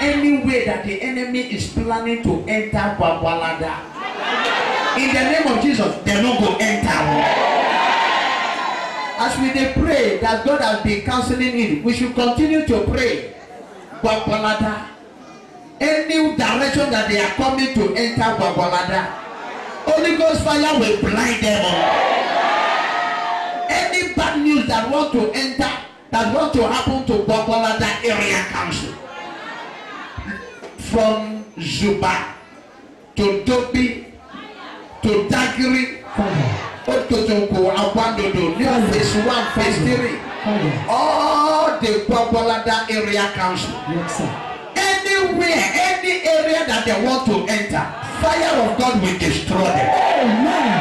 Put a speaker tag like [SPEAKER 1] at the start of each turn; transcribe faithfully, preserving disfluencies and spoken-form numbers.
[SPEAKER 1] any way that the enemy is planning to enter Gwagwalada, in the name of Jesus, they don't go enter. As we dey pray that God has been counseling it, we should continue to pray. Gwagwalada, any direction that they are coming to enter Gwagwalada, Holy Ghost fire will blind them all. Any bad news that want to enter, that want to happen to Gwagwalada area council, from Zuba to Dobi to Dagiri, Ototoko, Abandodo, New Phase One, Phase Three, all the Gwagwalada area council.
[SPEAKER 2] Yes, sir.
[SPEAKER 1] Anywhere, any area that they want to enter, fire of God will destroy them.
[SPEAKER 2] Amen.